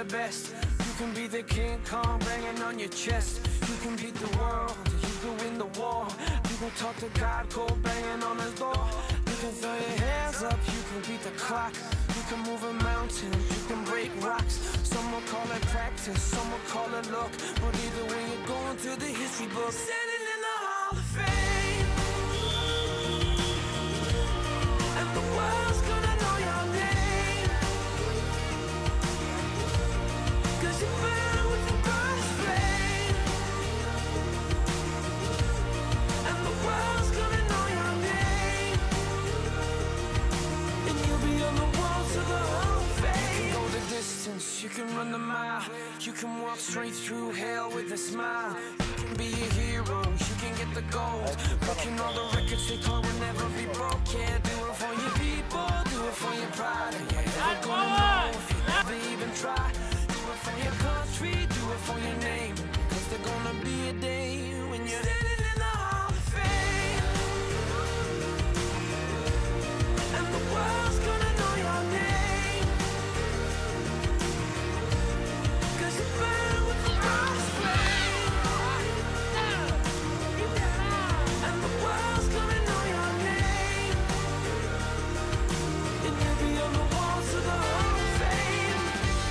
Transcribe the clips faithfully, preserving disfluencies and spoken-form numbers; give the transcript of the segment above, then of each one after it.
best. You can be the King Kong banging on your chest. You can beat the world, you can win the war. You can talk to God cold banging on his door. You can throw your hands up, you can beat the clock. You can move a mountain, you can break rocks. Some will call it practice, some will call it luck. But either way you're going to the history book. Standing in the Hall of Fame, and the world's gonna know your name, 'cause you burn with the brightest flame. And the world's gonna know your name, and you'll be on the walls of the Hall of Fame. You can go the distance, you can run the mile. You can walk straight through hell with a smile. You can be a hero, you can get the gold. Breaking all the records they call will never be broke. Yeah, do it for your people, do it for your pride. And you're never gonna know if you never even try. Do it for your country, do it for your name, 'cause there's gonna be a day when you're standing in the Hall of Fame, and the world's gonna know your name, 'cause you burn with the brightest flame. And the world's gonna know your name, and you'll be on the walls of the Hall of Fame.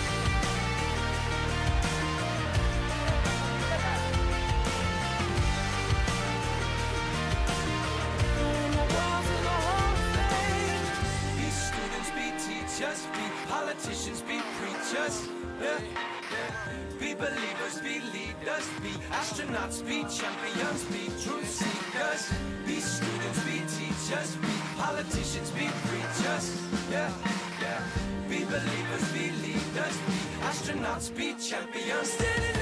On the walls of the Hall of Fame. Be students, be teachers, be politicians, be preachers. Yeah. Be believers, be leaders, be astronauts, be champions, be truth seekers. Be students, be teachers, be politicians, be preachers. Yeah, yeah. Be believers, be leaders, be astronauts, be champions. Standing